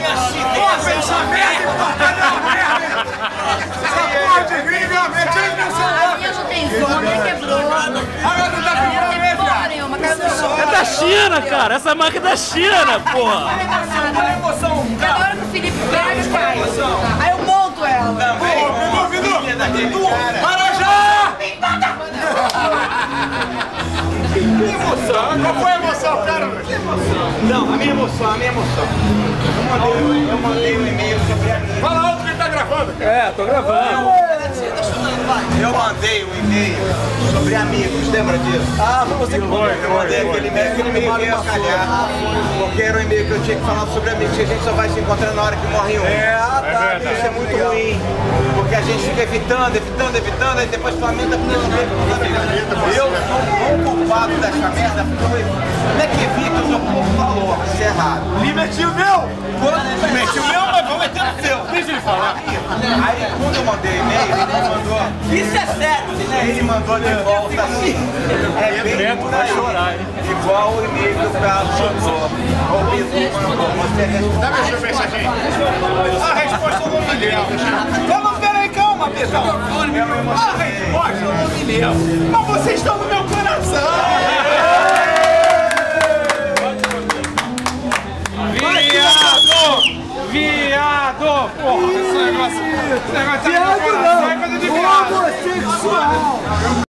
máquina chinesa. Essa merda, essa porra de gringa, A minha não tem som, nem quebrou. É da China, cara. Essa marca é da China, porra. Agora que o Felipe pega, cai. Aí eu monto ela. Marajá! Que emoção! Qual foi a emoção, cara? Não, a minha emoção. Eu mandei um e-mail sobre a minha. Fala alto que ele tá gravando. É, tô gravando. Eu mandei um e-mail sobre amigos, lembra disso? Ah, foi você que mandou. Eu mandei aquele e-mail veio a calhar, porque era um e-mail que eu tinha que falar sobre amigos, que a gente só vai se encontrar na hora que morre um. Isso é muito ruim, porque a gente fica evitando, aí depois lamenta porque não vê como eu sou um culpado dessa merda, porque como é que evita o seu povo valor? Isso é errado. Limite o meu! Mete o meu, mas vou meter no seu. Deixa ele falar. Aí quando eu mandei e-mail, ele mandou. Isso é sério, né? Ele mandou de volta assim. É bem Neto vai chorar, hein? igual o e-mail que o Carlos mandou. O Pedro mandou. Você Dá meu seu mensageiro. A resposta eu não me lembro. Não, peraí, calma, pessoal. A resposta eu não me lembro. Mas vocês estão no meu coração. Viado! Porra, esse negócio tá no meu coração, é coisa de viado! Homossexual!